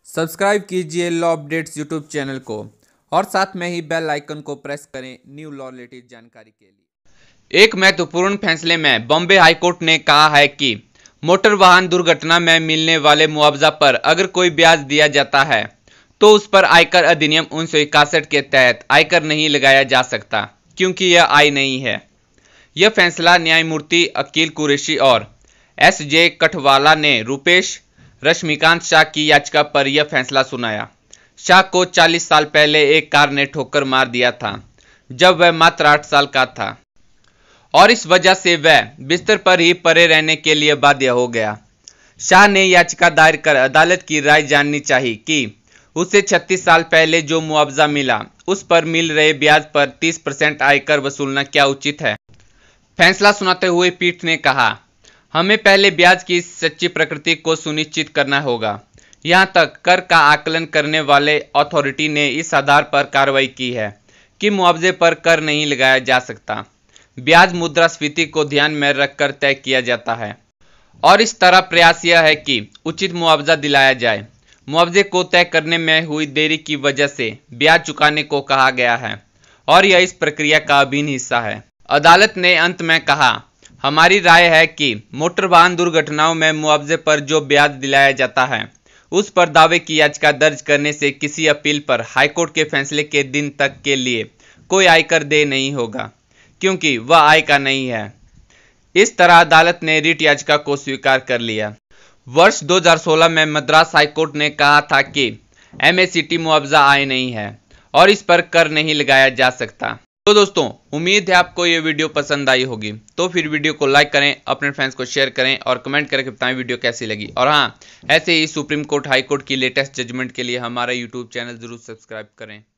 Subscribe कीजिए law updates YouTube channel को और साथ में ही बेल आइकन को प्रेस करें न्यू लॉ रिलेटेड जानकारी के लिए। एक महत्वपूर्ण फैसले में बॉम्बे हाईकोर्ट ने कहा है कि मोटर वाहन दुर्घटना में मिलने वाले मुआवजा पर अगर कोई ब्याज दिया जाता है तो उस पर आयकर अधिनियम 1961 के तहत आयकर नहीं लगाया जा सकता, क्योंकि यह आय नहीं है। यह फैसला न्यायमूर्ति अकील कुरैशी और एस.जे. कठवाला ने रुपेश रश्मिकांत शाह की याचिका पर यह फैसला सुनाया। शाह को 40 साल पहले एक कार ने ठोकर मार दिया था जब वह मात्र 8 साल का था और इस वजह से वह बिस्तर पर ही पड़े रहने के लिए बाध्य हो गया। शाह ने याचिका दायर कर अदालत की राय जाननी चाहिए कि उसे 36 साल पहले जो मुआवजा मिला उस पर मिल रहे ब्याज पर 30% आयकर वसूलना क्या उचित है। फैसला सुनाते हुए पीठ ने कहा, हमें पहले ब्याज की सच्ची प्रकृति को सुनिश्चित करना होगा। यहाँ तक कर का आकलन करने वाले अथॉरिटी ने इस आधार पर कार्रवाई की है कि मुआवजे पर कर नहीं लगाया जा सकता। ब्याज मुद्रास्फीति को ध्यान में रखकर तय किया जाता है और इस तरह प्रयास यह है कि उचित मुआवजा दिलाया जाए। मुआवजे को तय करने में हुई देरी की वजह से ब्याज चुकाने को कहा गया है और यह इस प्रक्रिया का अभिन्न हिस्सा है। अदालत ने अंत में कहा, हमारी राय है कि मोटर वाहन दुर्घटनाओं में मुआवजे पर जो ब्याज दिलाया जाता है उस पर दावे की याचिका दर्ज करने से किसी अपील पर हाईकोर्ट के फैसले के दिन तक के लिए कोई आयकर देय नहीं होगा, क्योंकि वह आय का नहीं है। इस तरह अदालत ने रिट याचिका को स्वीकार कर लिया। वर्ष 2016 में मद्रास हाईकोर्ट ने कहा था कि एमएससीटी मुआवजा आय नहीं है और इस पर कर नहीं लगाया जा सकता। तो दोस्तों, उम्मीद है आपको ये वीडियो पसंद आई होगी। तो फिर वीडियो को लाइक करें, अपने फ्रेंड्स को शेयर करें और कमेंट करके बताएं वीडियो कैसी लगी। और हाँ, ऐसे ही सुप्रीम कोर्ट हाई कोर्ट की लेटेस्ट जजमेंट के लिए हमारा यूट्यूब चैनल जरूर सब्सक्राइब करें।